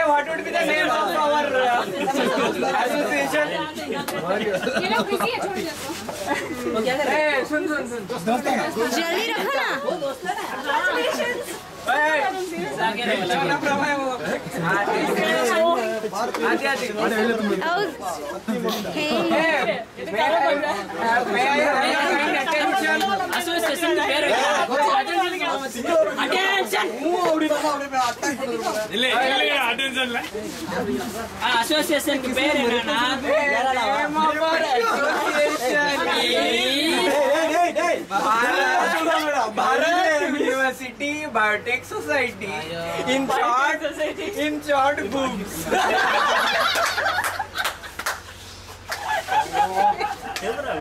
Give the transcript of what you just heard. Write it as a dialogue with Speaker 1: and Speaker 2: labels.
Speaker 1: Hey, what would be the name of our association?
Speaker 2: ये लोग busy है, छोड़ दो।
Speaker 1: Hey, सुन।
Speaker 2: जल्दी रखो ना।
Speaker 1: चलो प्रभाव वो। आती। Hey, may I have your attention?
Speaker 3: Association के पेड़ attention.
Speaker 4: attention ले.
Speaker 3: Association के पेड़ है ना.
Speaker 1: Name of our association. Bharat University Biotech Society. In short, boobs.